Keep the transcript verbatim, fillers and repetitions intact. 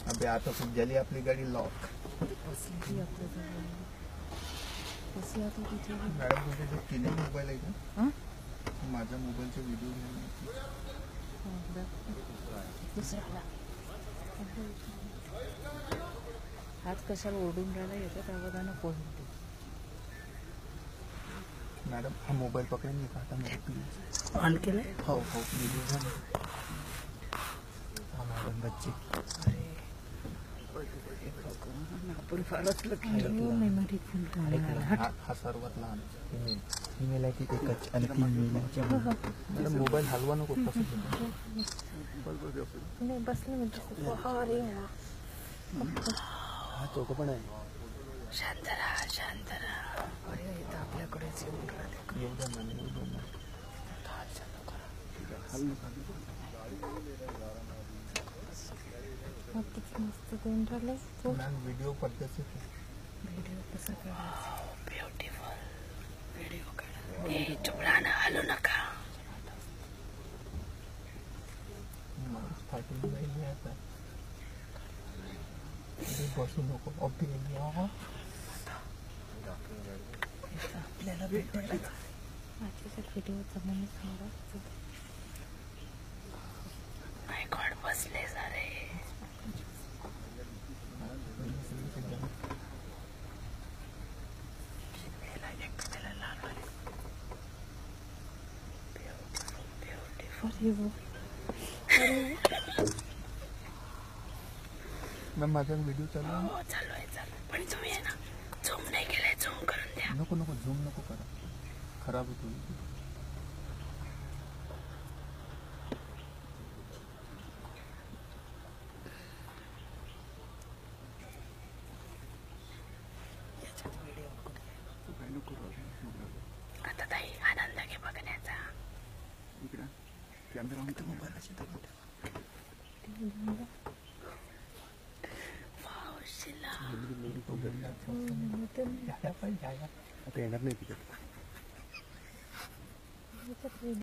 अबे आता खूप झाली आपली गाडी लॉक. मॅडम तुमचे तिन्ही मोबाईल आहे का? माझ्या मोबाईलचे व्हिडिओ हात कशाला ओढून राहिला याच्यात आवाजानं पोहोचते. मॅडम हा मोबाईल पकडेन मी का आता मेरे प्लीज ऑन केलं. हो हो व्हिडिओ झाला. हा मॅडम बच्चे अरे आपण फारच मेमरी फुल हा सर्वात लहान ईमेल ईमेल आहे की एकच आणि तीन ईमेलच्या मॅडम मोबाईल हलवा नको तसं नाही बसले म्हणजे अरे हा चौक पण आहे. शांत राहा शांत राहा. अरे इथं आपल्याकडेच येऊन राहिले. येऊ द्या ना येऊ द्या ना. किती मस्त देऊन राहिले. मॅम व्हिडिओ पद्धती व्हिडिओ कसा काढायचा. ब्युटिफुल व्हिडिओ काढा. ए चुपडाना हलू नका. फाटून जाईल आता. बसू नको अभि आपल्याला भेटायला माझ्या व्हिडिओचा म्हणून माय गॉड बसले सारे. मॅम माझा व्हिडिओ चालू आहे. हो चालू आहे चालू आहे. पण तुम्ही आहे ना झूम नाही केलाय. झूम करून द्या. नको नको झूम नको करा खराब होतो. आता ताई आनंद घे बघण्याचा. आता येणार नाही तिकडे.